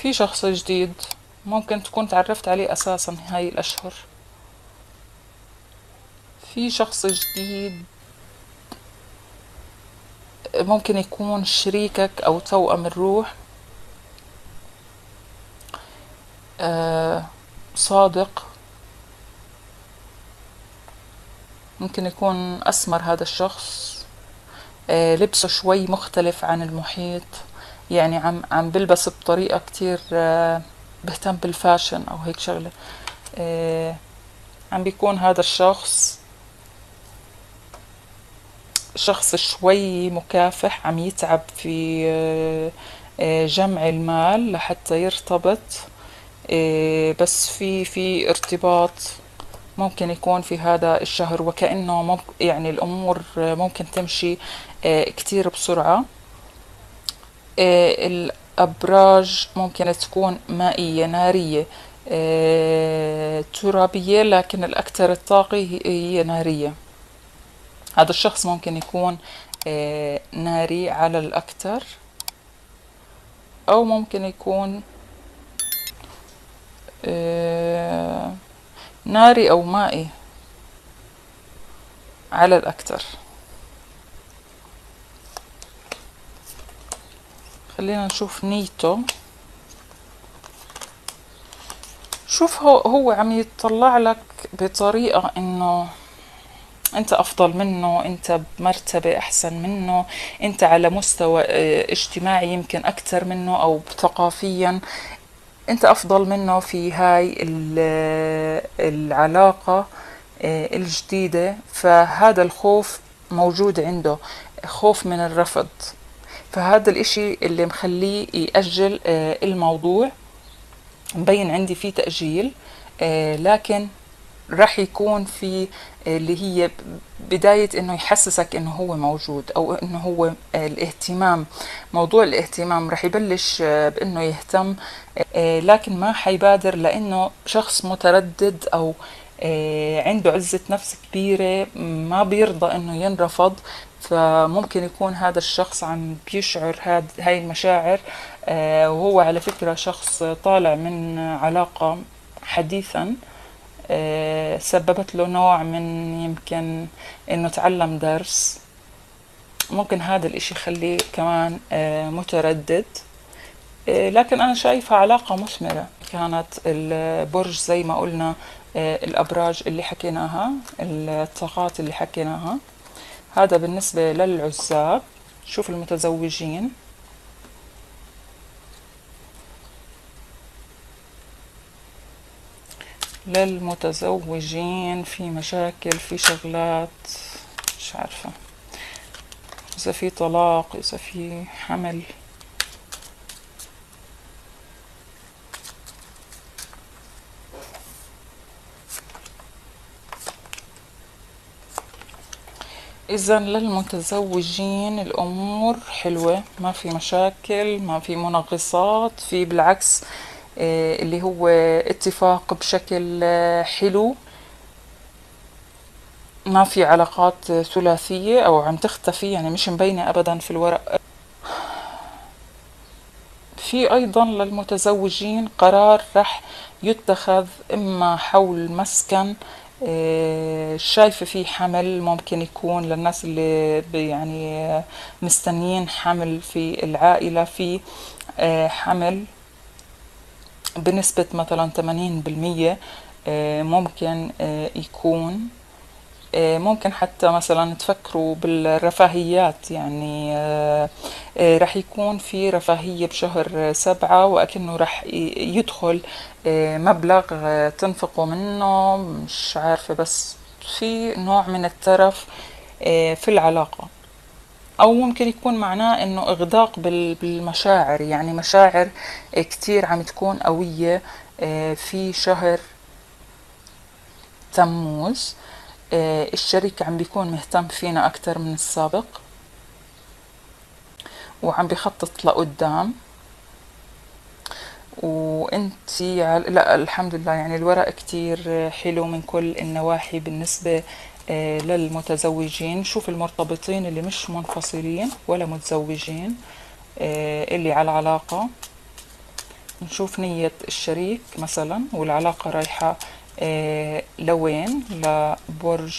في شخص جديد ممكن تكون تعرفت عليه أساسا هاي الأشهر. في شخص جديد ممكن يكون شريكك أو توأم الروح. صادق. ممكن يكون أسمر هذا الشخص. لبسه شوي مختلف عن المحيط، يعني عم بلبس بطريقة كتير بهتم بالفاشن أو هيك شغلة. عم بيكون هذا الشخص شخص شوي مكافح، عم يتعب في جمع المال لحتى يرتبط. بس في ارتباط ممكن يكون في هذا الشهر، وكأنه يعني الأمور ممكن تمشي كتير بسرعة. الأبراج ممكن تكون مائية، نارية، ترابية، لكن الأكثر الطاقة هي نارية. هذا الشخص ممكن يكون ناري على الأكثر، أو ممكن يكون ناري أو مائي على الأكثر. خلينا نشوف نيته. شوف هو عم يطلع لك بطريقة انه انت افضل منه، انت بمرتبة احسن منه، انت على مستوى اجتماعي يمكن اكثر منه، او ثقافيا انت افضل منه في هاي العلاقة الجديدة. فهذا الخوف موجود عنده، خوف من الرفض. فهذا الاشي اللي مخليه يأجل الموضوع. مبين عندي فيه تأجيل، لكن راح يكون في اللي هي بداية انه يحسسك انه هو موجود، او انه هو الاهتمام. موضوع الاهتمام راح يبلش بانه يهتم، لكن ما حيبادر لانه شخص متردد، او عنده عزة نفس كبيرة، ما بيرضى انه ينرفض. فممكن يكون هذا الشخص عم بيشعر هاي المشاعر، وهو على فكرة شخص طالع من علاقة حديثا سببت له نوع من يمكن انه تعلم درس. ممكن هذا الاشي يخليه كمان متردد. لكن انا شايفها علاقة مثمرة. كانت البرج زي ما قلنا، الابراج اللي حكيناها، الطاقات اللي حكيناها. هذا بالنسبة للعزاب. شوف المتزوجين. للمتزوجين في مشاكل، في شغلات مش عارفة، إذا في طلاق، إذا في حمل. إذا للمتزوجين الأمور حلوة، ما في مشاكل، ما في منغصات، في بالعكس اللي هو اتفاق بشكل حلو. ما في علاقات ثلاثية أو عم تختفي، يعني مش مبينة أبدا في الورق. في أيضا للمتزوجين قرار رح يتخذ، إما حول مسكن، شايفة في حمل ممكن يكون للناس اللي يعني مستنيين حمل في العائلة. في حمل بنسبة مثلا 80% ممكن يكون. ممكن حتى مثلا تفكروا بالرفاهيات، يعني رح يكون في رفاهية بشهر 7، وأكنه رح يدخل مبلغ تنفقوا منه، مش عارفة، بس في نوع من الترف في العلاقة. أو ممكن يكون معناه إنه إغداق بالمشاعر، يعني مشاعر كتير عم تكون قوية في شهر تموز. الشريك عم بيكون مهتم فينا أكتر من السابق، وعم بيخطط لقدام. وانتي لا، الحمد لله، يعني الورق كتير حلو من كل النواحي بالنسبة للمتزوجين. شوف المرتبطين اللي مش منفصلين ولا متزوجين، اللي على علاقة، نشوف نية الشريك مثلا، والعلاقة رايحة لوين؟ لبرج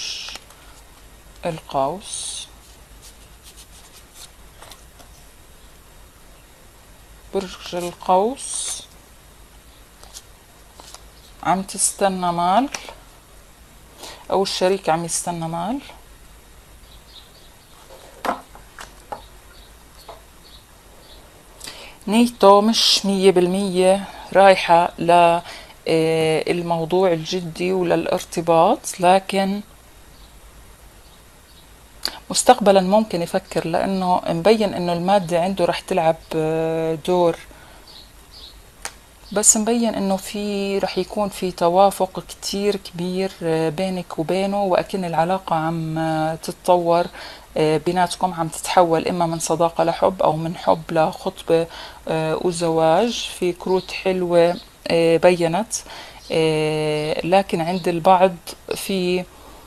القوس. برج القوس عم تستنى مال، أو الشريك عم يستنى مال. نيته مش 100% رايحة للموضوع الجدي وللارتباط، لكن مستقبلا ممكن يفكر، لأنه مبين إنه المادة عنده رح تلعب دور، بس مبين إنه رح يكون في توافق كتير كبير بينك وبينه، وأكن العلاقة عم تتطور بيناتكم، عم تتحول إما من صداقة لحب أو من حب لخطبة وزواج. في كروت حلوة بينت، لكن عند البعض في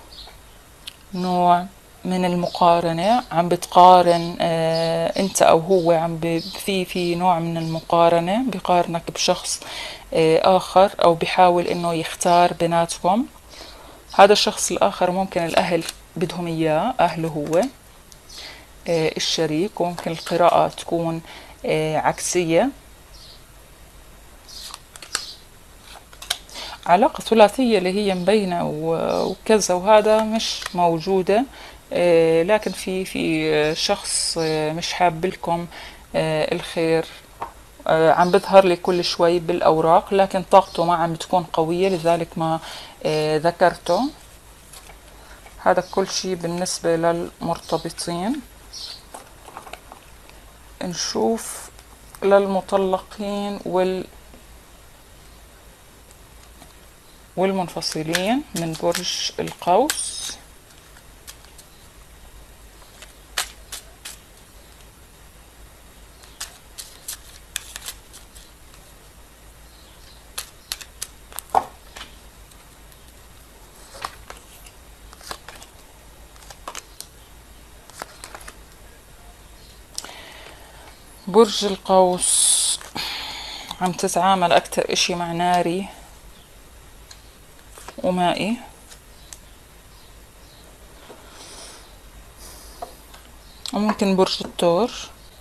نوع من المقارنة، عم بتقارن انت او هو، في نوع من المقارنة، بقارنك بشخص اخر، او بحاول انه يختار بيناتكم. هذا الشخص الاخر ممكن الاهل بدهم اياه، اهله هو الشريك، وممكن القراءة تكون عكسية. علاقة ثلاثية اللي هي مبينة وكذا، وهذا مش موجودة، لكن في شخص مش حاب لكم الخير، عم بظهر لي كل شوي بالأوراق، لكن طاقته ما عم بتكون قوية، لذلك ما ذكرته. هذا كل شيء بالنسبة للمرتبطين. نشوف للمطلقين والمنفصلين من برج القوس. برج القوس عم تتعامل أكتر إشي مع ناري ومائي. وممكن برج الثور،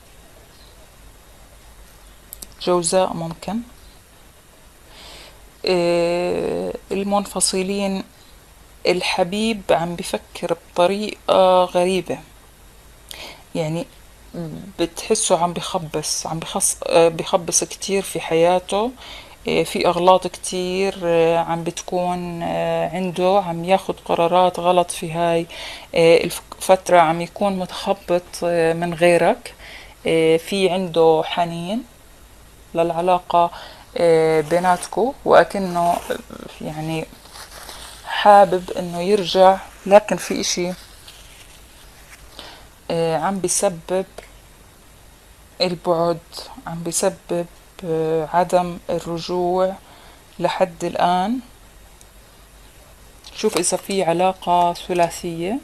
جوزاء ممكن. المنفصلين الحبيب عم بفكر بطريقة غريبة، يعني بتحسه عم بخبص كتير في حياته، في أغلاط كتير عم بتكون عنده، عم ياخد قرارات غلط في هاي الفترة، عم يكون متخبط من غيرك. في عنده حنين للعلاقة بيناتكو، وأكنه يعني حابب انه يرجع، لكن في اشي عم بيسبب البعد، عم بيسبب عدم الرجوع لحد الآن. شوف إذا في علاقة ثلاثية،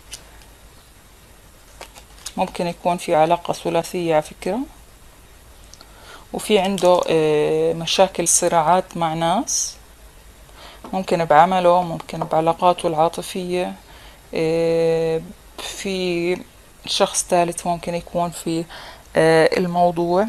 ممكن يكون في علاقة ثلاثية على فكرة، وفي عنده مشاكل، صراعات مع ناس، ممكن بعمله، ممكن بعلاقاته العاطفية. في شخص ثالث ممكن يكون في الموضوع.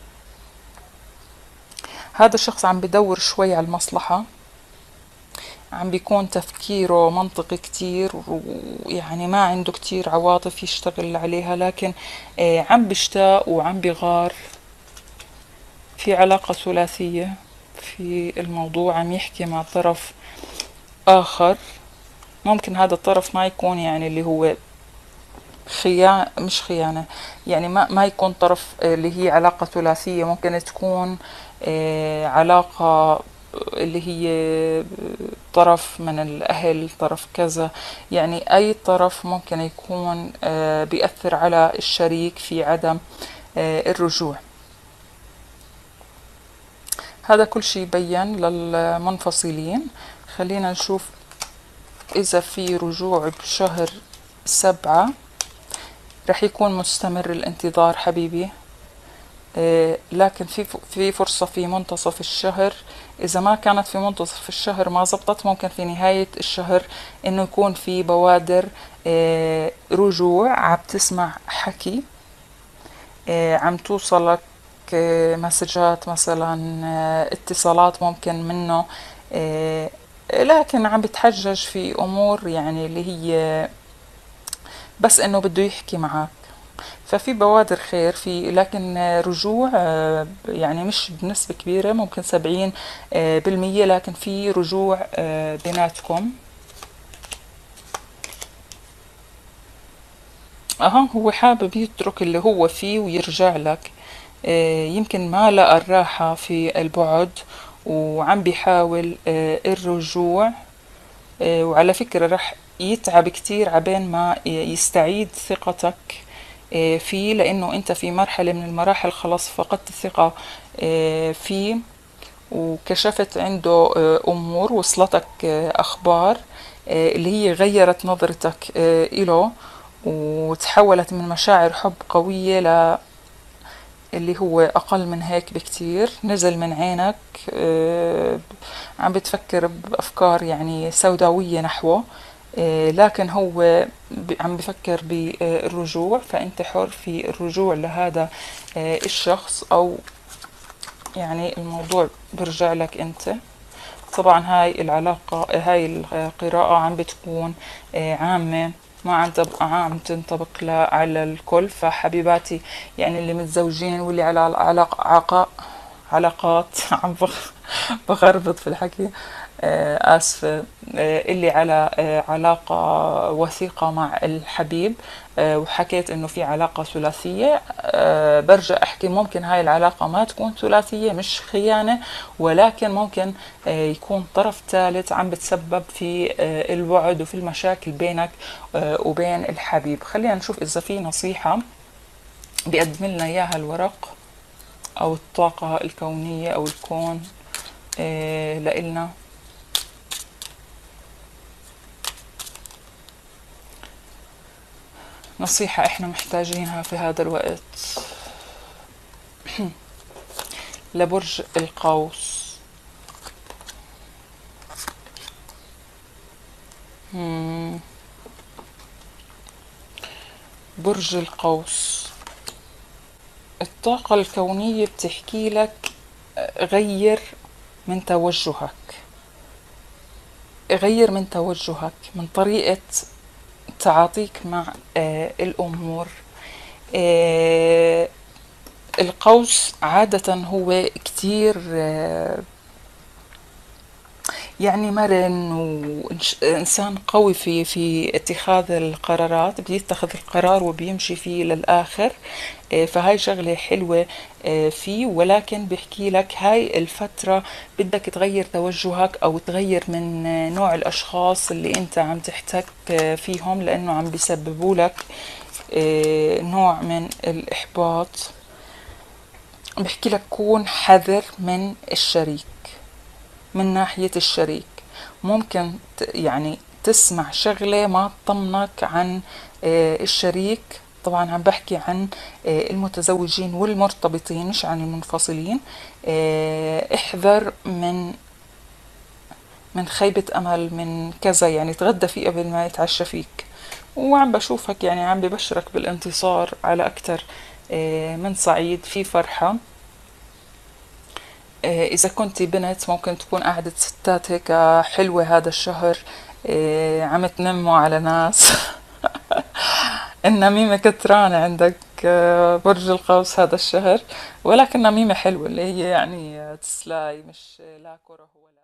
هذا الشخص عم بدور شوي على المصلحة، عم بيكون تفكيره منطقي كتير، ويعني ما عنده كتير عواطف يشتغل عليها، لكن عم بيشتاق وعم بيغار. في علاقة ثلاثية في الموضوع، عم يحكي مع طرف آخر. ممكن هذا الطرف ما يكون يعني اللي هو مش خيانة، يعني ما يكون طرف اللي هي علاقة ثلاثية، ممكن تكون علاقة اللي هي طرف من الأهل، طرف كذا، يعني أي طرف ممكن يكون بيأثر على الشريك في عدم الرجوع. هذا كل شيء يبين للمنفصلين. خلينا نشوف إذا في رجوع بشهر 7. رح يكون مستمر الانتظار حبيبي، لكن في فرصة في منتصف الشهر. إذا ما كانت في منتصف الشهر ما زبطت، ممكن في نهاية الشهر إنه يكون في بوادر رجوع، عم تسمع حكي، عم توصلك مسجات مثلا، اتصالات ممكن منه، لكن عم بتحجج في أمور يعني اللي هي بس إنه بده يحكي معك. ففي بوادر خير في، لكن رجوع يعني مش بنسبة كبيرة، ممكن 70%، لكن في رجوع بيناتكم. هو حابب يترك اللي هو فيه ويرجع لك. يمكن ما لقى الراحة في البعد وعم بيحاول الرجوع. وعلى فكرة رح يتعب كتير عبين ما يستعيد ثقتك فيه، لأنه أنت في مرحلة من المراحل خلاص فقدت الثقة فيه، وكشفت عنده أمور، وصلتك أخبار اللي هي غيرت نظرتك إله، وتحولت من مشاعر حب قوية اللي هو أقل من هيك بكتير، نزل من عينك. عم بتفكر بأفكار يعني سوداوية نحوه، لكن هو عم بفكر بالرجوع، فأنت حر في الرجوع لهذا الشخص، أو يعني الموضوع برجع لك أنت. طبعا هاي العلاقة، هاي القراءة عم بتكون عامة، ما عم تنطبق على الكل. فحبيباتي يعني اللي متزوجين واللي على علاقات بغربط في الحكي، آسفة، اللي على علاقة وثيقة مع الحبيب، وحكيت انه في علاقة ثلاثية، برجع احكي ممكن هاي العلاقة ما تكون ثلاثية، مش خيانة، ولكن ممكن يكون طرف ثالث عم بتسبب في الوعد وفي المشاكل بينك وبين الحبيب. خلينا نشوف اذا في نصيحة بيقدم لنا اياها الورق او الطاقة الكونية او الكون لإلنا. نصيحة احنا محتاجينها في هذا الوقت لبرج القوس. برج القوس، الطاقة الكونية بتحكي لك غير من توجهك، غير من توجهك، من طريقة تعاطيك مع الأمور. القوس عادة هو كتير يعني مرن، وإنسان قوي في اتخاذ القرارات، بيتخذ القرار وبيمشي فيه للآخر. فهاي شغلة حلوة فيه، ولكن بحكي لك هاي الفترة بدك تغير توجهك أو تغير من نوع الأشخاص اللي أنت عم تحتك فيهم، لأنه عم بيسببوا لك نوع من الإحباط. بحكي لك كون حذر من الشريك، من ناحية الشريك. ممكن يعني تسمع شغلة ما تطمنك عن الشريك. طبعا عم بحكي عن المتزوجين والمرتبطين، مش عن المنفصلين. احذر من خيبة أمل، من كذا، يعني تغدى فيه قبل ما يتعشى فيك. وعم بشوفك يعني عم ببشرك بالانتصار على أكتر من صعيد، في فرحة. إذا كنت بنت ممكن تكون قعدة ستات هيك حلوة هذا الشهر، عم تنموا على ناس. النميمة كترانة عندك برج القوس هذا الشهر، ولكن نميمة حلوة اللي هي يعني تسلاي، مش لا كره ولا